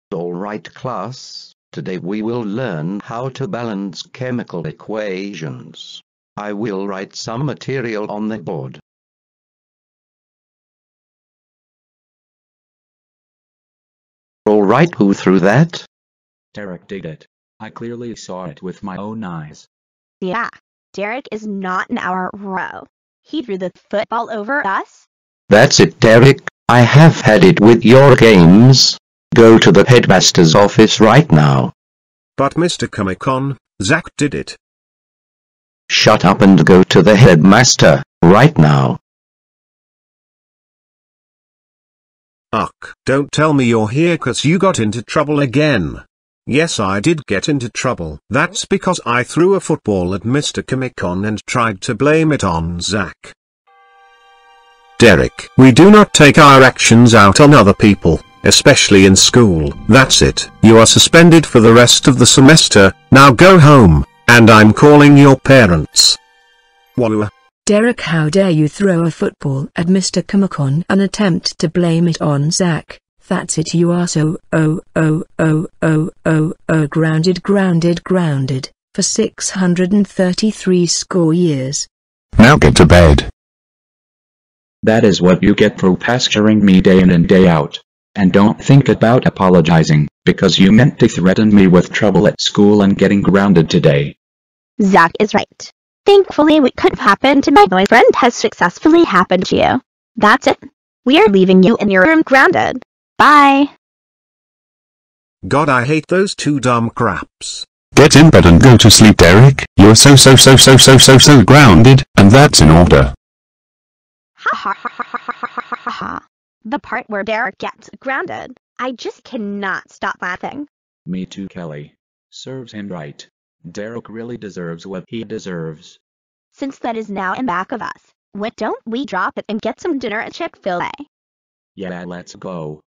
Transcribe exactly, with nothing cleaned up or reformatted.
Alright class, today we will learn how to balance chemical equations. I will write some material on the board. Alright, who threw that? Derek did it. I clearly saw it with my own eyes. Yeah, Derek is not in our row. He threw the football over us. That's it, Derek. I have had it with your games. Go to the headmaster's office right now. But Mister Comic-Con, Zack did it. Shut up and go to the headmaster, right now. Ugh, don't tell me you're here 'cause you got into trouble again. Yes, I did get into trouble. That's because I threw a football at Mister Comic-Con and tried to blame it on Zack. Derek, we do not take our actions out on other people, especially in school. That's it. You are suspended for the rest of the semester. Now go home, and I'm calling your parents. Whoa. Derek, how dare you throw a football at Mister Comic-Con and attempt to blame it on Zack. That's it, you are so oh oh oh oh oh oh grounded grounded grounded for six hundred thirty-three score years. Now get to bed. That is what you get for pestering me day in and day out. And don't think about apologizing, because you meant to threaten me with trouble at school and getting grounded today. Zack is right. Thankfully, what could have happened to my boyfriend has successfully happened to you. That's it. We are leaving you in your room grounded. Bye. God, I hate those two dumb craps. Get in bed and go to sleep, Derek. You're so so so so so so so grounded, and that's in order. Ha ha ha ha ha ha ha ha ha. The part where Derek gets grounded. I just cannot stop laughing. Me too, Kelly. Serves him right. Derek really deserves what he deserves. Since that is now in back of us, why don't we drop it and get some dinner at Chick-fil-A? Yeah, let's go.